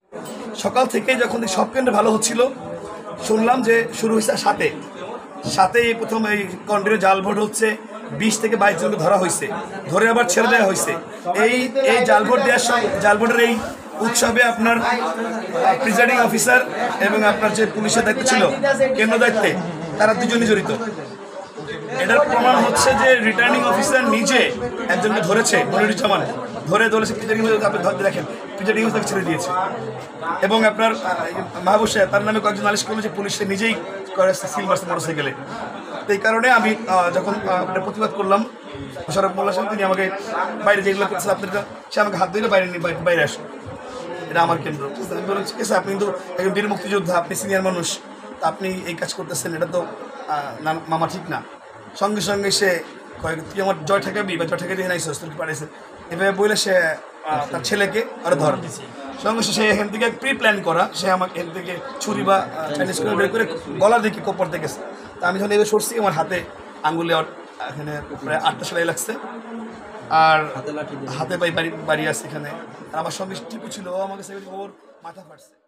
সকাল থেকে যখন সব কেন্দ্রে ভালো হচ্ছিল, শুনলাম যে শুরু হয়েছে সাথে প্রথম এই কন্টিনিউ জাল ভোট হচ্ছে। 20 থেকে 22 জনকে ধরা হয়েছে, ধরে আবার ছেড়ে দেওয়া হয়েছে। এই জাল ভোট জাল ভোটের এই উৎসবে আপনার প্রিজাইডিং অফিসার এবং আপনার যে পুলিশের দায়িত্ব ছিল, কেন্দ্র দায়িত্বে, তারা দুজনই জড়িত। এটার প্রমাণ হচ্ছে যে রিটার্নিং অফিসার নিজে একজনকে ধরেছে, মনিরুজ্জামান ধরে ধরেছে প্রিজাইডিং আপনি ধরতে দেখেন, প্রিজাইডিং অফিসার ছেড়ে দিয়েছে। এবং আপনার মাহবুব সাহেব তার নামে কয়েকজন নালিশ করলো যে পুলিশে নিজেই করে সিল মারছে মোটরসাইকেলে। তো এই কারণে আমি যখন প্রতিবাদ করলাম, মোশাররফ মোল্লা সাহেব তিনি আমাকে বাইরে যেগুলো করছে আপনার, সে আমাকে হাত ধরে বাইরে আসুন, এটা আমার কেন্দ্র। আমি বললাম ঠিক আছে, আপনি কিন্তু একজন বীর মুক্তিযোদ্ধা, আপনি সিনিয়র মানুষ, তা আপনি এই কাজ করতেছেন, এটা তো মামা ঠিক না। সঙ্গে সঙ্গে সে কয়েক তুই আমার জয় ঠেকাবি বা জয় ঠেকে দিয়ে নাইছিস, তুই পাঠাইছে এভাবে বলে সে তার ছেলেকে ওরা ধর সঙ্গে সে এখান থেকে প্রি প্ল্যান করা, সে আমাকে এখান থেকে ছুরি বা চাইনিজ করে বের করে গলার দিকে কোপর দেখেছে। তা আমি যখন এবার সরছি, আমার হাতে আঙ্গুলে এখানে প্রায় 8টা সেলাই লাগছে, আর হাতে বাড়ি আছে এখানে। আর আমার সঙ্গে টিপু ছিল, ও আমাকে ওর মাথা ফাটছে।